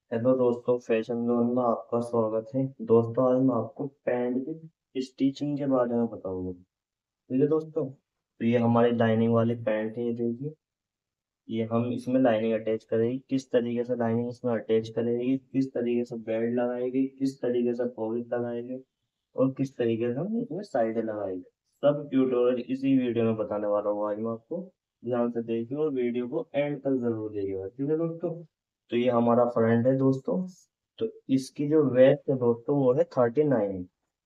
Hello दोस्तों, fashion zone में आपका स्वागत है। दोस्तों, आज मैं आपको पैंट की स्टिचिंग के बारे में बताऊंगा। ठीक है दोस्तों, तो ये हमारी लाइनिंग वाली पैंट है। ये देखिए, ये हम इसमें लाइनिंग अटैच करेगी, किस तरीके से लाइनिंग इसमें अटैच करेगी, किस तरीके से बेल्ट लगाएगी, किस तरीके से पॉकेट लगाएगी और किस तरीके से हम इसमें साइडें लगाएंगे। सब ट्यूटोरियल इसी वीडियो में बताने वाला हूँ आज मैं आपको। ध्यान से देखिए और वीडियो को एंड तक जरूर देखिएगा। ठीक है दोस्तों, तो ये हमारा फ्रंट है दोस्तों। तो इसकी जो वेस्ट है दोस्तों वो है 39।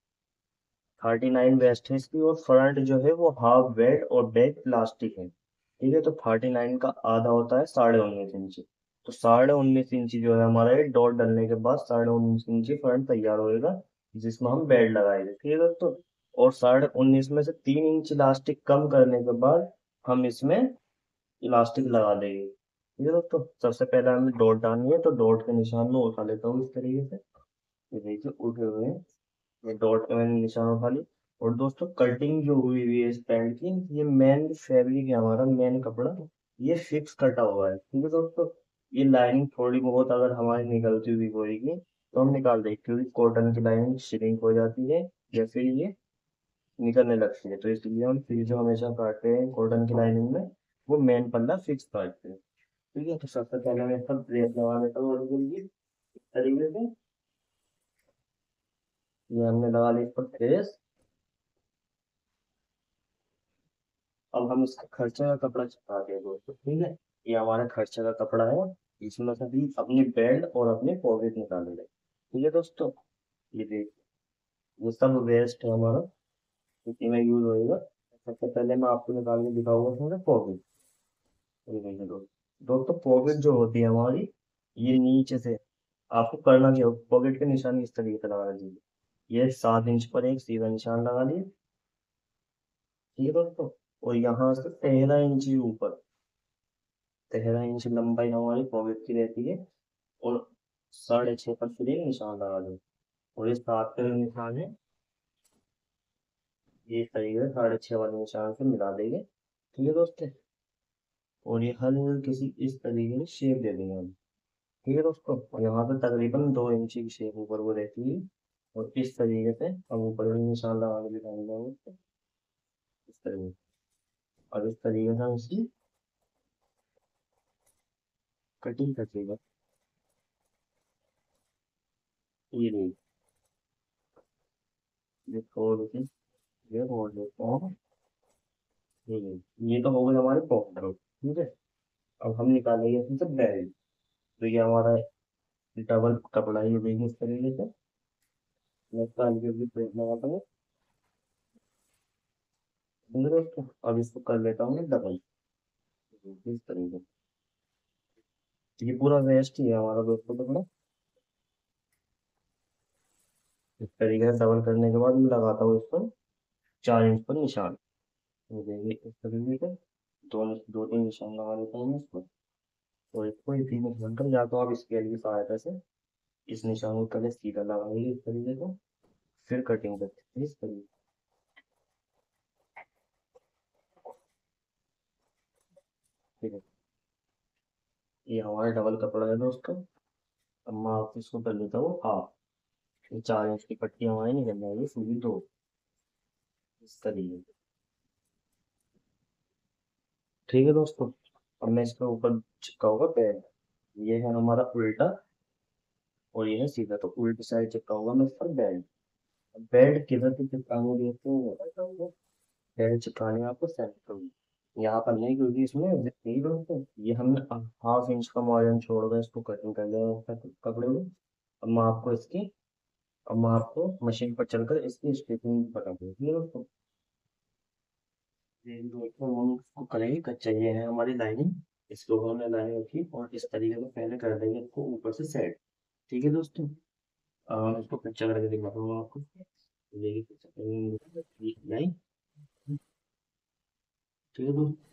39 वेस्ट है इसकी, और फ्रंट जो है वो हाफ वेट और बैक प्लास्टिक है। ठीक है, तो 39 का आधा होता है 19.5 इंच। तो 19.5 इंच जो है हमारा, ये डॉट डालने के बाद 19.5 इंच फ्रंट तैयार होएगा, जिसमें हम बेल्ट लगाएंगे। ठीक है दोस्तों, और 19.5 में से 3 इंच इलास्टिक कम करने के बाद हम इसमें इलास्टिक लगा देंगे। ठीक है दोस्तों, सबसे पहले हमें डॉट डालनी है, तो डॉट के निशान में उठा लेता हूँ इस तरीके से। ये देखिए उठे हुए हैं, ये डॉट का मैंने निशान उठा ली। और दोस्तों, कटिंग जो हुई हुई है इस पैंट की, ये मेन फैब्रिक है हमारा, मेन कपड़ा, ये फिक्स कटा हुआ है। ठीक है दोस्तों, ये लाइनिंग थोड़ी बहुत अगर हमारी निकलती हुई होगी तो हम निकाल देंगे, क्योंकि कॉटन की लाइनिंग श्रिंक हो जाती है या फिर ये निकलने लगती है। तो इसलिए हम फिर जो हमेशा काटते हैं कॉटन की लाइनिंग में, वो मेन पल्ला फिक्स काटते हैं। ठीक है, तो सबसे पहले मैं इसका प्रेस लगा देता हूँ और इस तरीके से। ये हमने लगा लिया इस पर प्रेस। अब हम इसका खर्चे का कपड़ा चिपकाते हैं दोस्तों। ठीक है, ये हमारा खर्चे का कपड़ा है, इसमें से भी अपनी बेल्ट और अपने पॉकेट निकालेंगे। ठीक है दोस्तों, ये देखिए, ये सब वेस्ट है हमारा, इसी में यूज होएगा। सबसे पहले मैं आपको निकाल के दिखाऊंगा थोड़ा पॉकेट। ये देखिए दोस्तों, पॉकेट जो होती है हमारी, ये नीचे से आपको करना क्या हो, पॉकेट के निशान इस तरीके से लगा दीजिए। ये 7 इंच पर एक सीधा निशान लगा दिए। ठीक है दोस्तों, और यहाँ से 13 इंच ऊपर, 13 इंच लंबाई हमारी पॉकेट की रहती है। और 6.5 पर फिर एक निशान लगा दो, और ये 7 का जो निशान है, ये इस तरीके से 6.5 वाले निशान से मिला देंगे। ठीक है दोस्तों, और ये हल्की किसी इस तरीके से शेप दे देंगे हम। ठीक है दोस्तों, और यहाँ पे तकरीबन 2 इंच की शेप ऊपर वो रहती है। और इस तरीके से हम ऊपर भी निशान लगा के दिखाएंगे इस तरीके से। और इस तरीके से हम इसकी कटिंग करिएगा। ये नहीं, ये छोड़ के ये मोड़ देते हैं। ये तो हो गई हमारी पॉकेट। ठीक है, अब हम निकालेंगे इसमें से बेल्ट। तो ये हमारा डबल कपड़ा, ये देखिए इस तरीके से मैं निकाल के भी प्रेस लगाता हूँ। ठीक है दोस्तों, अब इसको कर लेता हूँ डबल इस तरीके से। ये पूरा वेस्ट ही है हमारा दोस्तों कपड़ा। इस तरीके से डबल करने के बाद मैं लगाता हूँ इस पर 4 इंच पर निशान। ये देखिए इस तरीके से दो दो तीन निशान लगा देता हूँ मैं इस पर। और इसको इसी में बनकर या तो आप स्केल की सहायता से इस निशान को पहले सीधा लगाएंगे इस तरीके से, फिर कटिंग करते हैं इस तरीके से। ठीक है, ये हमारा डबल कपड़ा है दोस्तों। अब मैं आपको इसको कर लेता हूँ हाफ। ये 4 इंच की पट्टी हमारी निकल जाएगी सीधी दो, इस तरीके से। ठीक है दोस्तों, अब मैं इसके ऊपर चिपका होगा बेल्ट। ये है हमारा उल्टा और ये है सीधा, तो उल्टी साइड चिपका होगा मैं इस पर बेल्ट। बेल्ट किधर से चिपकाने देते, बेल्ट चिपकाने हैं आपको सेंटर में, यहाँ पर नहीं, क्योंकि इसमें नहीं दोस्तों, ये हमने हाफ इंच का मार्जिन छोड़ कर इसको कटिंग कर लिया कपड़े में। अब मैं आपको मशीन पर चलकर इसकी स्टिचिंग बता दूँ। ठीक है दोस्तों, ये दोस्तों हम इसको करेंगे कच्चा। ये है हमारी लाइनिंग, इसको हमने लाइनिंग रखी और इस तरीके से पहले कर देंगे इसको ऊपर से सेट। ठीक है दोस्तों, इसको कच्चा करके दिखाता हूँ आपको। देखिए कच्चा नहीं, ठीक है दोस्तों।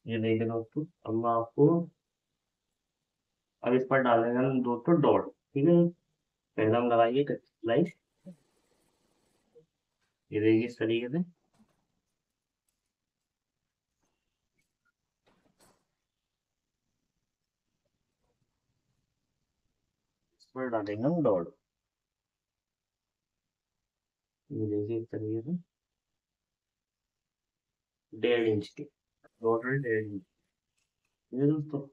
ये देखिए दोस्तों, अब मैं आपको, अब इस पर डालेंगे हम दोस्तों डॉट, ठीक है। पहले हम लगाएंगे स्लाइस, ये देखिए इस तरीके से। इस पर डालेंगे हम डॉट, ये देखिए इस तरीके से 1.5 इंच की डॉट है, 1.5 इंच, ठीक है दोस्तों।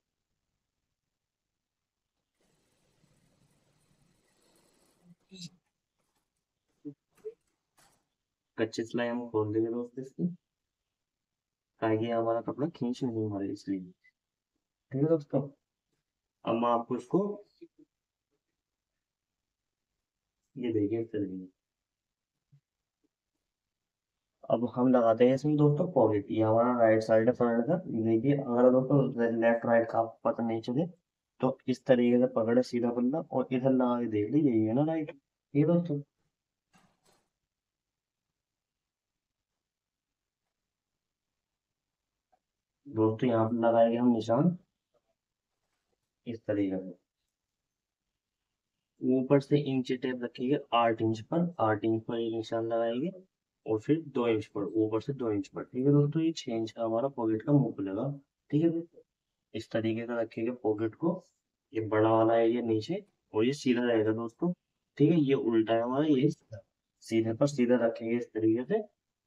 कच्ची सिलाई हम खोल देंगे दोस्तों इसकी, ताकि हमारा कपड़ा खींच नहीं मारे, इसलिए, ठीक है दोस्तों। अब मैं आपको इसको, ये देखिए इस तरीके से। अब हम लगाते हैं इसमें दोस्तों पॉकेट, ये हमारा राइट साइड है फ्रंट का। ये देखिए, अगर दोस्तों लेफ्ट राइट का आपको पता नहीं चले तो इस तरीके से पकड़े सीधा बंदा और इधर लगा के देख लीजिए, ये है ना राइट, ये दोस्तों। दोस्तों यहाँ पर लगाएंगे हम निशान इस तरीके से, ऊपर से इंची टेप रखिएगा 8 इंच पर, 8 इंच पर ये निशान लगाएंगे, और फिर 2 इंच पर, ऊपर से 2 इंच पर, ठीक है दोस्तों। ये 6 इंच का हमारा पॉकेट का मुंह खुलेगा, ठीक है दोस्तों। इस तरीके का रखिएगा पॉकेट को, ये बड़ा वाला एरिया नीचे, और ये सीधा रहेगा दोस्तों, ठीक है। ये उल्टा है हमारा, ये सीधे पर सीधा रखेंगे इस तरीके से,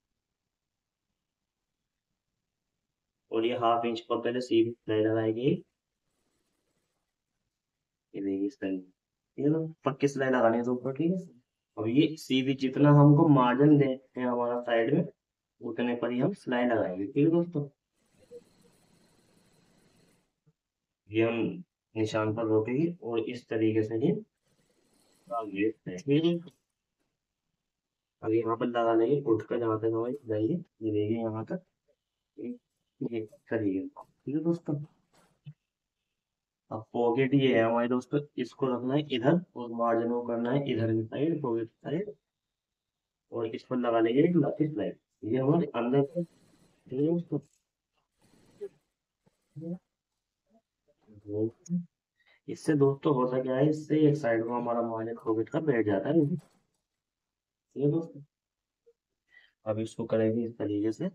और ये 1/2 इंच पर पहले सीधी सिलाई लगाएगी, ये देखिए इस तरीके, ठीक है ना। पक्की सिलाई लगानी है तो ऊपर, ठीक है। अब ये सीधी जितना हमको मार्जिन देते हैं हमारा साइड में, उतने पर ही हम सिलाई लगाएंगे, ठीक है दोस्तों। ये हम निशान पर रोकेंगे और इस तरीके से ही आगे, ठीक है। अब यहाँ पर लगा लेंगे, उठ कर जहाँ तक हमारी जाइए, ये देखिए यहाँ तक, ये करिए, ठीक है दोस्तों। अब पॉकेट ये है हमारे दोस्तों, इसको रखना है इधर, और मार्जिन को करना है इधर की साइड, पॉकेट साइड, और इस पर लगा लेंगे एक लकी स्लाइड, ये हमारे अंदर से, ठीक है दोस्तों। इससे दोस्तों होता क्या है, इससे एक साइड को हमारा मार्जिन पॉकेट का बैठ जाता है, ठीक है दोस्तों। अब इसको करेंगे इस तरीके से,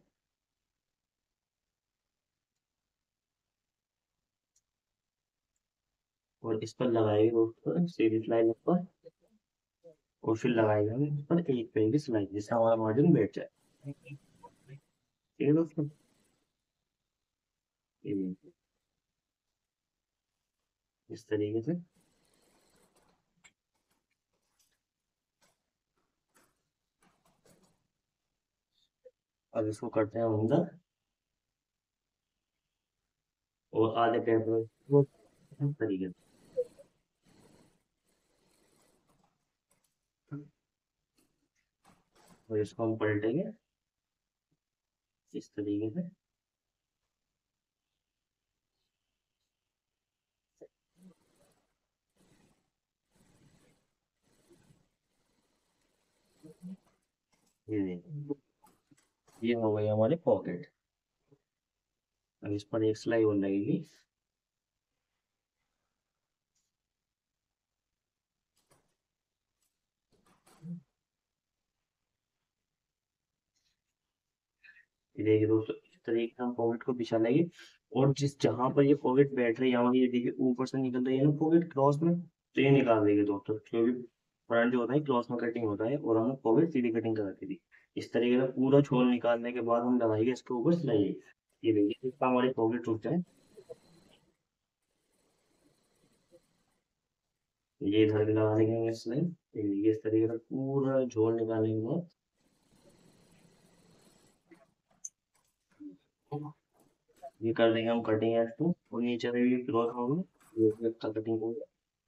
और इस पर लगाएंगे दोस्तों सीधी सिलाई पर, और फिर लगाएंगे हम इस पर एक पे की सिलाई, जिससे हमारा मार्जिन बैठ जाए, ठीक है दोस्तों। ये इस तरीके से, अब इसको करते हैं हम अंदर, और आधे टेबल वो इस तरीके से, और इसको हम पलटेंगे इस तरीके से, ये देखिए, ये हो गई हमारी पॉकेट। अब इस पर एक सिलाई और लगेगी, ये देखिए दोस्तों, इस तरीके से हम पॉकेट को बिछा लेंगे, और जिस जहां पर ये पॉकेट बैठ रही है हमारी, ये देखिए ऊपर से निकल रही है ना पॉकेट क्रॉस में, तो ये निकाल देंगे दोस्तों, क्योंकि फ्रंट जो होता है क्रॉस में कटिंग होता है, और हमें पॉकेट सीधी कटिंग कराती थी। इस तरीके से पूरा छोल निकालने के बाद हम लगाएंगे इसके ऊपर सिलाई, ये देखिए जितना हमारी पॉकेट टूट जाए, ये इधर भी लगा देंगे सिलाई, ये इस तरीके से पूरा झोल निकालने के बाद ये कर देंगे हम कटिंग इसको, और नीचे से भी क्रॉस होगा, ये भी अच्छा कटिंग होगा,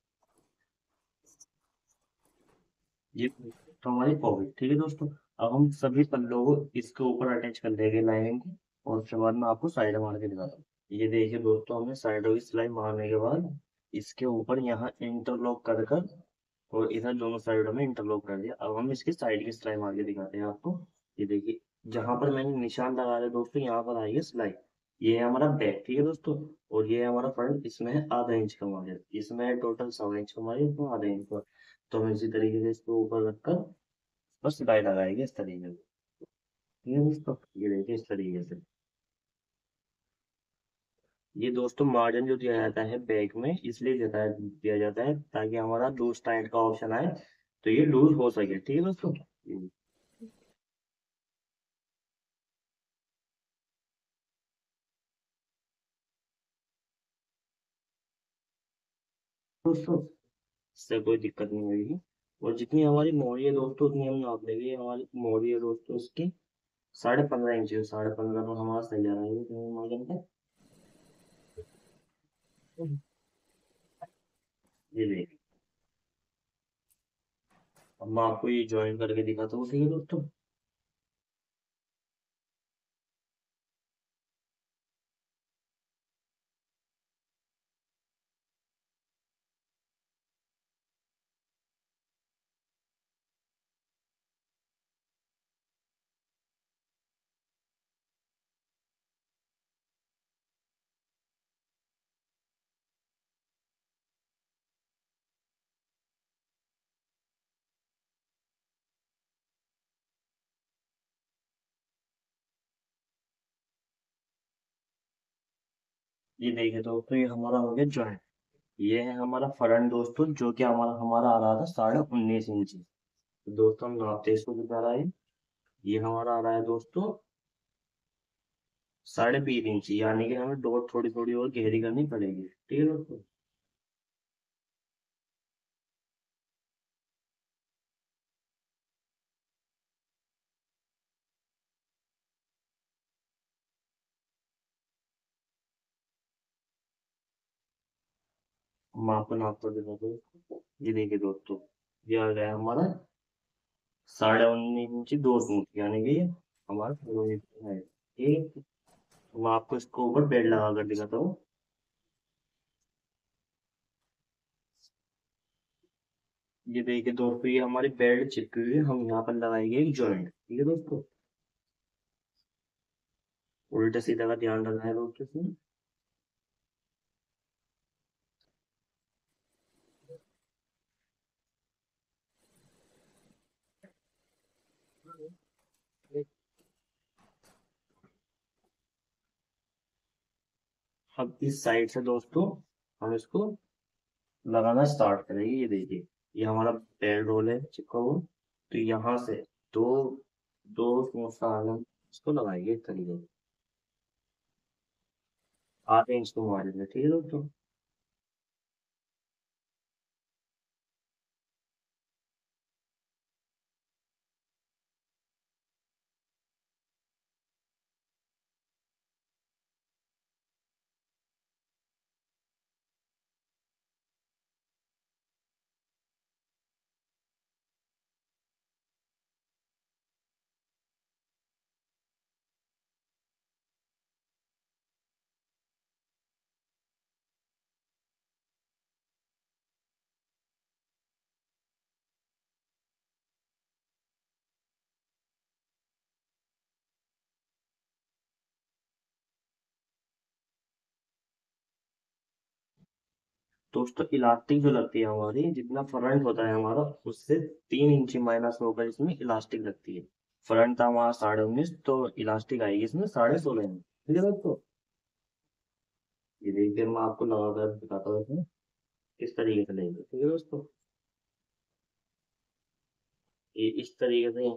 ये तो हमारी पॉकेट, ठीक है दोस्तों। अब हम सभी पल्लों को इसके ऊपर अटैच कर देंगे लाइनिंग को, और उसके बाद मैं आपको साइड मार के दिखाता हूँ। ये देखिए दोस्तों, हमने साइडों की सिलाई मारने के बाद इसके ऊपर यहाँ इंटरलॉक कर कर, और इधर दोनों साइडों में इंटरलॉक कर दिया। अब हम इसकी साइड की सिलाई मार के दिखाते हैं आपको। ये देखिए, जहां पर मैंने निशान लगा दिया दोस्तों, यहाँ पर आएगी सिलाई, ये है हमारा बैक, ठीक है दोस्तों। और ये है हमारा फ्रंट, इसमें है आधा इंच का मार्जिन, इसमें है टोटल 1.25 इंच का मार्जिन, इसमें आधा इंच का। तो हम इसी तरीके से इसको ऊपर रखकर बस सिलाई लगाएंगे इस तरीके से, ठीक है दोस्तों। ये देखिए इस तरीके से। ये दोस्तों मार्जिन जो दिया जाता है बैक में इसलिए दिया जाता है ताकि हमारा लूज टाइट का ऑप्शन आए, तो ये लूज हो सके, ठीक है दोस्तों। दोस्तों इससे कोई दिक्कत नहीं होगी। और जितनी हमारी मोड़ी है दोस्तों उतनी हम नाप लेंगे। ये हमारी मोड़ी है दोस्तों उसकी 15.5 इंच है, 15.5 तो हमारा सही आ रहा है मार्जिन का। ये देखिए, अब मैं आपको ये ज्वाइन करके दिखाता हूँ, ठीक है दोस्तों। ये देखिए दोस्तों, ये हमारा हो गया ज्वाइन। ये है हमारा फ्रंट दोस्तों, जो कि हमारा हमारा आ रहा था 19.5 इंच। तो दोस्तों हम नापते हैं इसको कितना आ रहा है। ये हमारा आ रहा है दोस्तों 20.5 इंच, यानी कि हमें डॉट थोड़ी थोड़ी और गहरी करनी पड़ेगी, ठीक है दोस्तों। हम आपको नाप कर दिखाते हैं। ये देखिए दोस्तों, ये आ गया हमारा 19.5 इंच 2 फुट, यानी कि ये हमारा 2 इंच है, ठीक है। तो मैं आपको इसको ऊपर बेड लगा कर दिखाता हूँ। ये देखिए दोस्तों, ये हमारी बेल्ट चिपकी हुई है, हम यहाँ पर लगाएंगे एक जॉइंट, ठीक है दोस्तों। उल्टे सीधा का ध्यान रखना है दोस्तों इसमें। अब इस साइड से दोस्तों हम इसको लगाना स्टार्ट करेंगे। ये देखिए, ये हमारा बेल्ट रोल है चिपका हुआ। तो यहाँ से दो दो साल हम इसको लगाएंगे इस तरीके से, आधे इंच को मारेंगे, ठीक है दोस्तों। दोस्तों इलास्टिक जो लगती है हमारी, जितना फ्रंट होता है हमारा उससे 3 इंच माइनस होकर इसमें इलास्टिक लगती है। फ्रंट था हमारा 19.5, तो इलास्टिक आएगी इसमें 16.5 इंच, ठीक है दोस्तों। ये देखिए मैं आपको लगा कर दिखाता हूँ इसमें किस तरीके से लेंगे, ठीक है दोस्तों। ये इस तरीके से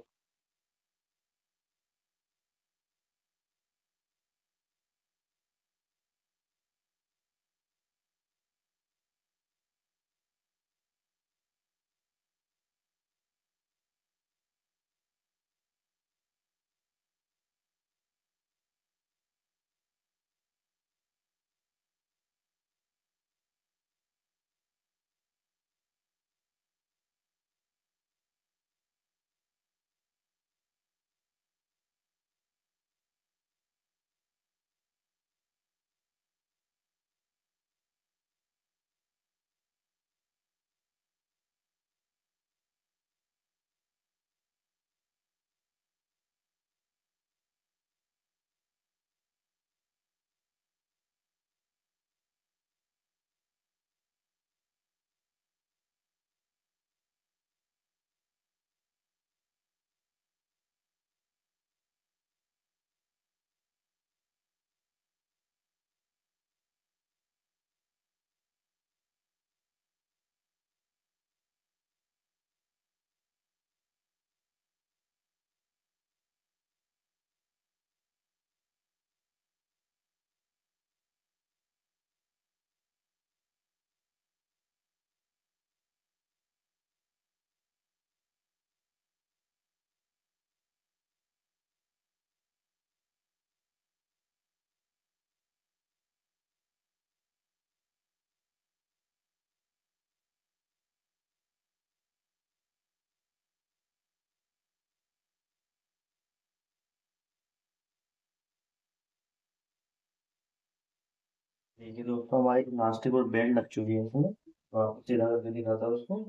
देखिए दोस्तों, हमारी इलास्टिक और बेल्ट लग चुकी है इसमें, तो आपको सीधा करके दिखाता हूँ उसको।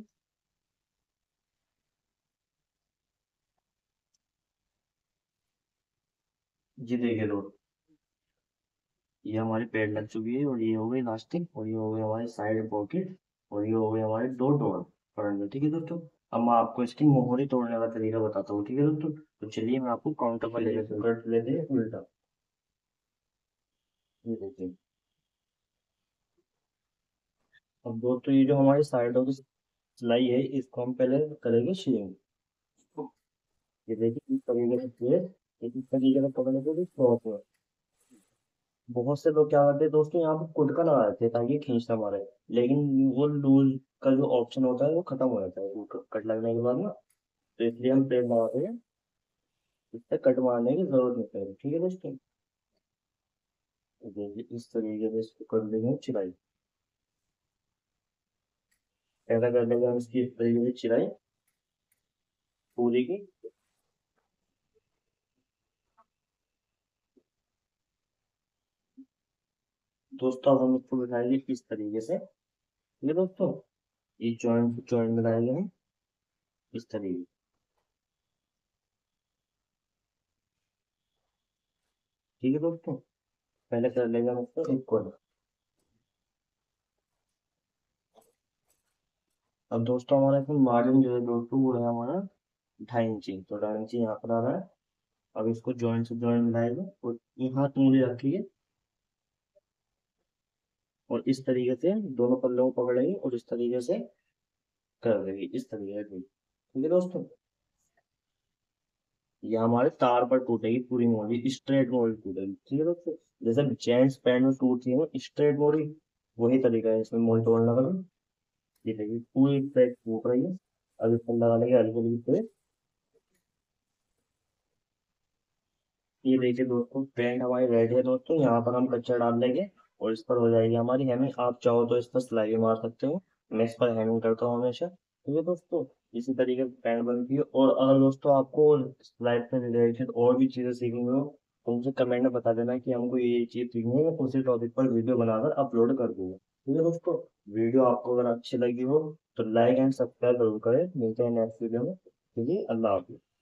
जी देखिए दोस्त, ये हमारी पैड लग चुकी है, और ये हो गई इलास्टिक, और ये हो गई हमारी साइड पॉकेट, और ये हो गई हमारी दो डोर फ्रंट में। ठीक है दोस्तों, अब मैं आपको इसकी मोहरी तोड़ने का तरीका बताता हूँ। ठीक है दोस्तों, तो चलिए मैं आपको काउंटर पर लेकर चलता लेते हैं उल्टा। ये देखिए, अब दोस्तों ये जो हमारी साइडों की सिलाई है, इसको हम पहले करेंगे शेप। ये देखिए, इस तरीके से शेप, इस तरीके से पकड़ने के लिए क्रॉस में। बहुत से लोग क्या करते हैं दोस्तों, यहाँ पे कुटका लगा देते हैं ताकि खींच ना मारे, लेकिन वो लूज का जो ऑप्शन होता है वो खत्म हो जाता है वो कट लगने के बाद ना। तो इसलिए हम प्लेन लगाते हैं, इससे कट मारने की जरूरत नहीं पड़ेगी। ठीक है दोस्तों, तो देखिए इस तरीके से इसको कर देंगे चिराई। ऐसा कर देंगे हम इसकी इस तरीके से चिराई पूरी की। दोस्तों अब हम इसको बिठाएंगे इस तरीके से। ठीक है दोस्तों, ये जॉइंट जॉइंट बनाएंगे हम इस तरीके। ठीक है दोस्तों, पहले कर लेंगे हम इसको इक्वल। अब दोस्तों हमारा इसमें मार्जिन जो है दोस्तों, वो है हमारा 2.5 इंची, तो 2.5 इंची यहाँ पर आ रहा है। अब इसको जॉइंट से जॉइंट मिलाएंगे, और यहाँ उंगली रखिए, और इस तरीके से दोनों पल्लों को पकड़ेंगे, और इस तरीके से कर देंगे इस तरीके से। ठीक है दोस्तों, ये हमारे तार पर टूटेगी पूरी मोड़ी, स्ट्रेट मोड़ी टूटेगी। ठीक है दोस्तों, जैसे जेंट्स पैंट में टूटती है ना स्ट्रेट मोड़ी, वही तरीका है इसमें मोड़ी तोड़ने का भी। ये देखिए पूरी पैक टूट रही है। अब इसको लगाने के हल्के हल्के से। ये देखिए दोस्तों, पैंट हमारी रेडी है दोस्तों, यहाँ पर हम कच्चा डाल लेंगे, और इस पर हो जाएगी हमारी हेमिंग। आप चाहो तो इस पर सिलाई भी मार सकते हो, मैं इस पर हेमिंग करता हूँ हमेशा। ठीक है दोस्तों, इसी तरीके से पैंट बनती है। और अगर दोस्तों आपको सिलाई से रिलेटेड और भी चीजें सीखनी हो, तो मुझे कमेंट में बता देना कि हमको ये चीज सीखनी है, मैं उसी टॉपिक पर वीडियो बनाकर अपलोड कर दूंगा। ठीक है दोस्तों, वीडियो आपको अगर अच्छी लगी हो तो लाइक एंड सब्सक्राइब जरूर करें। मिलते हैं नेक्स्ट वीडियो में। ठीक है, अल्लाह हाफिज़।